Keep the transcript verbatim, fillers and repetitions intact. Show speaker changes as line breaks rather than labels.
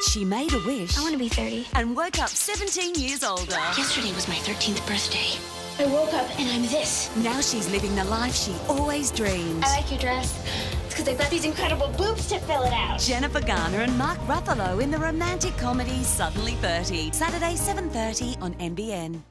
She made a wish.
I want to be thirty.
And woke up seventeen years older.
Yesterday was my thirteenth birthday. I woke up and I'm this.
Now she's living the life she always dreamed.
I like your dress. It's because I've got these incredible boobs to fill it out.
Jennifer Garner and Mark Rufalo in the romantic comedy Suddenly thirty. Saturday, seven thirty on N B N.